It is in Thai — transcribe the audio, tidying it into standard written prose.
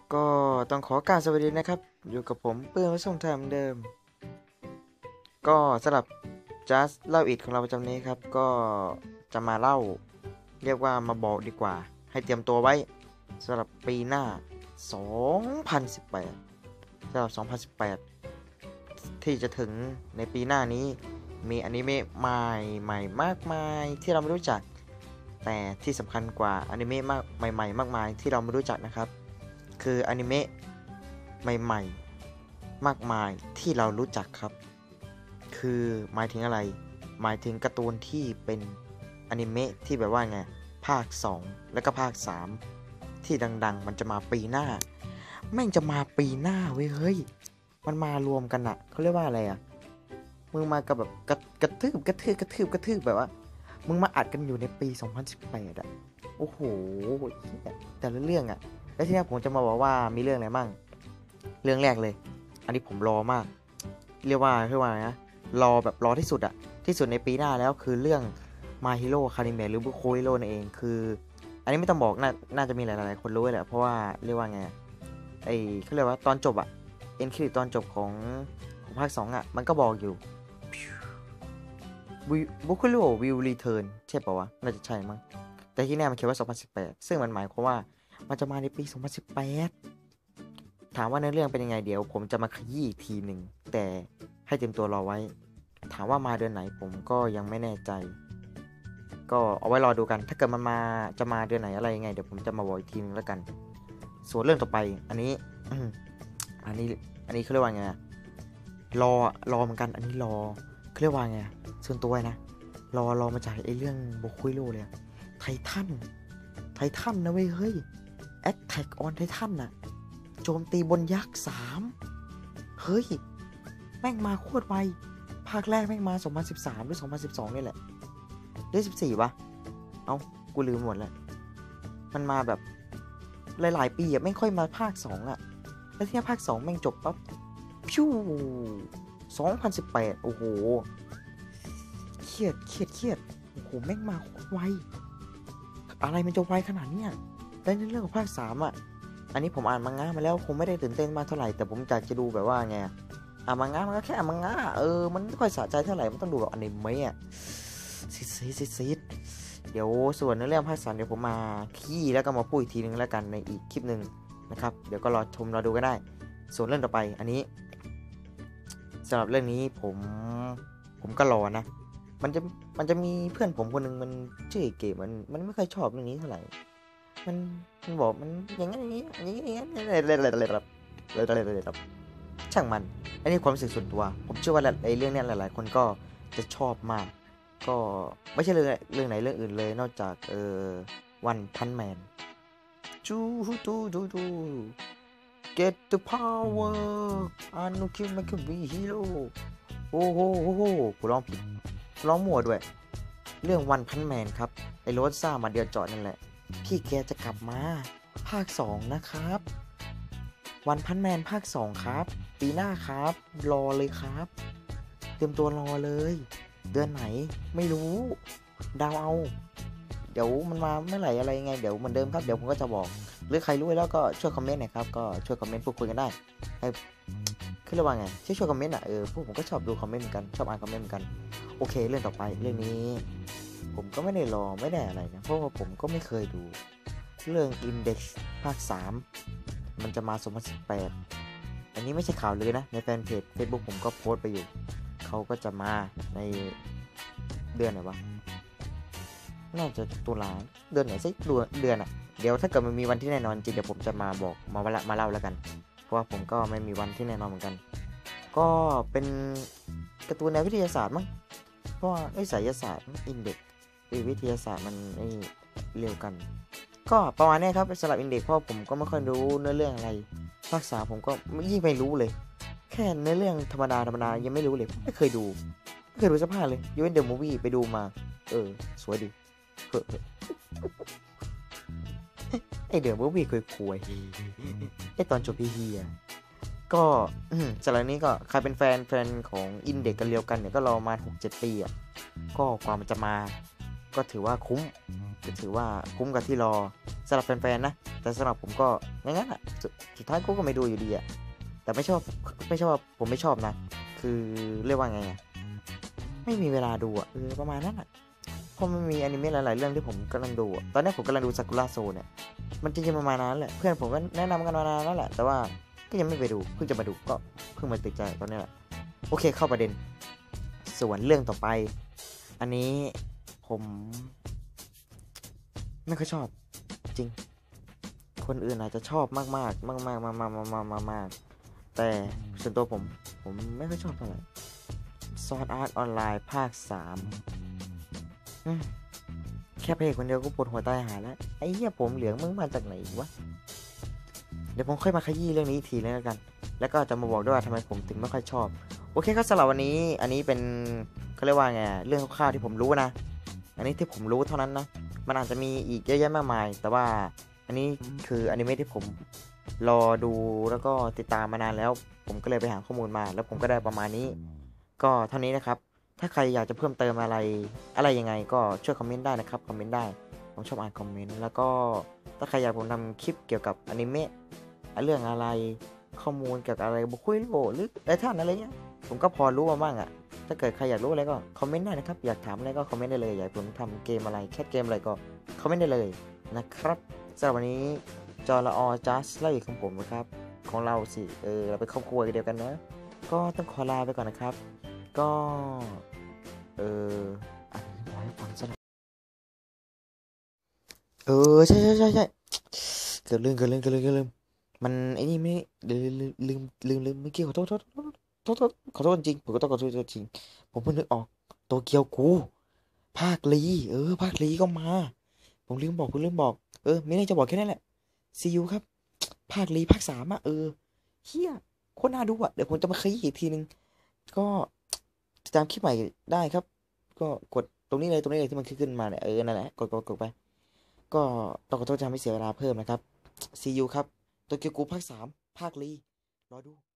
ก็ต้องขอกราบสวัสดีนะครับอยู่กับผมปื้มวัส่งไทม์เดิมก็สำหรับ Just เล่าอิดของเราประจำนี้ครับก็จะมาเล่าเรียกว่ามาบอกดีกว่าให้เตรียมตัวไว้สำหรับปีหน้า 2018สำหรับ 2018 ที่จะถึงในปีหน้านี้มีอนิเมะใหม่มากมายที่เราไม่รู้จักแต่ที่สำคัญกว่าอนิเมะใหม่ๆมากมายที่เราไม่รู้จักนะครับคืออนิเมะใหม่ๆมากมายที่เรารู้จักครับคือหมายถึงอะไรหมายถึงการ์ตูนที่เป็นอนิเมะที่แบบว่าไงภาค2แล้วก็ภาค3ที่ดังๆมันจะมาปีหน้าแม่งจะมาปีหน้าเว้ยเฮ้ยมันมารวมกันอะเขาเรียกว่าอะไรอะมึงมากับแบบกระทืบแบบว่ามึงมาอัดกันอยู่ในปี2018อะโอ้โหแต่ละเรื่องอะแล้วที่นี้ผมจะมาบอกว่ามีเรื่องอะไรบ้างเรื่องแรกเลยอันนี้ผมรอมากเรียกว่านะรอแบบรอที่สุดอะที่สุดในปีหน้าแล้วคือเรื่อง My Hero Academia หรือ Boku Hero นั่นเองคืออันนี้ไม่ต้องบอกน่าจะมีหลายๆคนรู้แหละเพราะว่าเรียกว่าไงเขาเรียกว่าตอนจบอะเอ็นคริดิตตอนจบของภาค2อะมันก็บอกอยู่ Boku Hero will return ใช่ป่าวะน่าจะใช่มั้งแต่ที่แน่มันเขียนว่า2018ซึ่งมันหมายความว่ามันจะมาในปี 2018 ถามว่าในเรื่องเป็นยังไงเดี๋ยวผมจะมาขยี้อีกทีหนึ่งแต่ให้เตรียมตัวรอไว้ถามว่ามาเดือนไหนผมก็ยังไม่แน่ใจก็เอาไว้รอดูกันถ้าเกิดมันจะมาเดือนไหนอะไรยังไงเดี๋ยวผมจะมาบอกอีกทีนึงแล้วกันส่วนเรื่องต่อไปอันนี้ อันนี้เขาเรียกว่าไงรอเหมือนกันอันนี้รอเขาเรียกว่าไงส่วนตัวนะรอมาจากไอ้เรื่องโบคุยโร่เลยไททันนะเว้ยเฮ้ย Attack on Titan น่ะโจมตีบนยักษ์3เฮ้ยแม่งมาโคตรไวภาคแรกแม่งมา2013หรือ2012นี่แหละหรือ14วะกูลืมหมดแล้วมันมาแบบหลายๆปีแม่งค่อยมาภาค2แล้วที่ภาค2แม่งจบปั๊บพิ้ว2018โอ้โหเครียดโอ้โหแม่งมาโคตรไวอะไรมันจะไวขนาดเนี้ยแล้วในเรื่องของภาค3อันนี้ผมอ่านมังงะมาแล้วคงไม่ได้ตื่นเต้นมากเท่าไหร่แต่ผมอยากจะดูแบบว่าไงมังงะมันก็แค่มังงะมันไม่ค่อยสะใจเท่าไหร่มันต้องดูแบบอนิเมะซิดเดี๋ยวส่วนในเรื่องภาค3เดี๋ยวผมมาขี้แล้วก็มาพูดอีกทีนึงแล้วกันในอีกคลิปนึงนะครับเดี๋ยวก็รอดูกันได้ส่วนเรื่องต่อไปอันนี้สำหรับเรื่องนี้ผมก็รอนะมันจะมีเพื่อนผมคนนึงมันชื่อเก๋มันไม่ค่อยชอบเรื่องนี้เท่าไหร่มันบอกมันอย่างนี้อะไรช่างมันอันนี้ความรู้สึกส่วนตัวผมเชื่อว่าไอ้เรื่องนี้หลายๆคนก็จะชอบมากก็ไม่ใช่เรื่องไหนเรื่องอื่นเลยนอกจากวันพันแมนจูดู get the power อานุคิมันคือวีฮีโร่โอ้โหกูร้องผิดร้องมั่วด้วยเรื่องวันพันแมนครับไอ้โรสซ่ามาเดียวจอดนั่นแหละพี่แกจะกลับมาภาค2นะครับวันพันแมนภาค2ครับปีหน้าครับรอเลยครับเตรียมตัวรอเลยเดือนไหนไม่รู้เดาเอาเดี๋ยวมันมาเมื่อไหร่อะไรยังไงเดี๋ยวเหมือนเดิมครับเดี๋ยวผมก็จะบอกหรือใครรู้แล้วก็ช่วยคอมเมนต์หน่อยครับก็ช่วยคอมเมนต์พูดคุยกันได้ให้คือระหว่างไงช่วยคอมเมนต์พวกผมก็ชอบดูคอมเมนต์เหมือนกันชอบอ่านคอมเมนต์เหมือนกันโอเคเรื่องต่อไปเรื่องนี้ผมก็ไม่ได้รอไม่ได้อะไรนะเพราะว่าผมก็ไม่เคยดูเรื่อง Index ภาค3มันจะมา2018อันนี้ไม่ใช่ข่าวเลยนะในแฟนเพจ Facebook ผมก็โพสต์ไปอยู่เขาก็จะมาในเดือนไหนวะน่าจะตุลาเดือนไหนสักเดือนเดี๋ยวถ้าเกิดมันมีวันที่แน่นอนจริงเดี๋ยวผมจะมาบอกมาเล่าแล้วกันเพราะว่าผมก็ไม่มีวันที่แน่นอนเหมือนกันก็เป็นการ์ตูนแนววิทยาศาสตร์มั้งเพราะว่าไสยศาสตร์อินเด็กวิทยาศาสตร์มันเร็วกันก็ประมาณนี้ครับสำหรับอินเด็กเพราะผมก็ไม่ค่อยรู้เนื้อเรื่องอะไรภาค3ผมก็ยิ่งไม่รู้เลยแค่เนื้อเรื่องธรรมดายังไม่รู้เลยไม่เคยดูสักภาคเลยยูเวนเดอะมูฟวี่ไปดูมาสวยดีไอเดอะมูฟวี่คุยไอตอนจบเฮียก็สำหรับนี้ก็ใครเป็นแฟนของอินเด็กกันเรียวกันเนี่ยก็รอมา 6-7 ปีก็ความมันจะมาก็ถือว่าคุ้มกับที่รอสำหรับแฟนๆนะแต่สำหรับผมก็งั้นอ่ะสุดท้ายก็ไม่ดูอยู่ดีอ่ะแต่ไม่ชอบผมไม่ชอบนะคือเรียกว่าไงอ่ะไม่มีเวลาดูอ่ะประมาณนั้นอ่ะเพราะมันมีอนิเมะหลายๆเรื่องที่ผมกำลังดูตอนนี้ผมกำลังดูซากุระโซเนี่ยมันจริงๆประมาณนั้นแหละเพื่อนผมก็แนะนำกันมานานแล้วแหละแต่ว่าก็ยังไม่ไปดูเพิ่งจะมาดูก็เพิ่งมาติดใจตอนนี้แหละโอเคเข้าประเด็นส่วนเรื่องต่อไปอันนี้ผมไม่ค่อยชอบจริงคนอื่นอาจจะชอบมากๆมากๆแต่ส่วนตัวผมไม่ค่อยชอบเท่าไหร่ซอร์ดอาร์ตออนไลน์ภาค3แค่เพลงคนเดียวก็ปวดหัวตายหาแล้วไอ้เหี้ยผมเหลืองมึงมาจากไหนวะเดี๋ยวผมค่อยมาขยี้เรื่องนี้อีกทีแล้วกันแล้วก็จะมาบอกด้วยว่าทำไมผมถึงไม่ค่อยชอบโอเคครับสำหรับวันนี้อันนี้เป็นเขาเรียกว่าไงเรื่องคร่าวๆที่ผมรู้นะอันนี้ที่ผมรู้เท่านั้นนะมันอาจจะมีอีกเยอะแยะมากมายแต่ว่าอันนี้คืออนิเมะที่ผมรอดูแล้วก็ติดตามมานานแล้วผมก็เลยไปหาข้อมูลมาแล้วผมก็ได้ประมาณนี้ก็เท่านี้นะครับถ้าใครอยากจะเพิ่มเติมอะไรยังไงก็ช่วยคอมเมนต์ได้นะครับคอมเมนต์ได้ผมชอบอ่านคอมเมนต์แล้วก็ถ้าใครอยากผมทำคลิปเกี่ยวกับอนิเมะเรื่องอะไรข้อมูลเกี่ยวกับอะไรบุคคลโลหรืออะไรท่านอะไรเงี้ยผมก็พอรู้มาบ้างอะถ้าเกิดใครอยากรู้อะไรก็คอมเมนต์ได้นะครับอยากถามอะไรก็คอมเมนต์ได้เลยอยากผมทำเกมอะไรแคสเกมอะไรก็คอมเมนต์ได้เลยนะครับสำหรับวันนี้จอละอจัสไล่ของผมนะครับของเราสิเราเป็นครอบครัวกันเดียวกันนะก็ต้องขอลาไปก่อนนะครับก็อ่ะขอให้ฟังซะหน่อยใช่เกือบลืมมันไอ้นี่ไม่ลืมเมื่อกี้ขอโทษจริงผมก็ต้องขอโทษจริงผมเพิ่งนึกออกโตเกียวกูภาคลีภาคลีก็มาผมลืมบอกไม่ได้จะบอกแค่นั้นแหละซียูครับภาคลีภาค3เฮียโคตรน่าดูอ่ะเดี๋ยวผมจะมาขยี้อีกทีนึงก็ติดตามคลิปใหม่ได้ครับก็กดตรงนี้เลยที่มันขึ้นมาเนี่ยนั่นแหละกดไปก็ต้องขอโทษที่ทำให้เสียเวลาเพิ่มนะครับซียูครับโตเกียวกูภาค3ภาคลีรอดู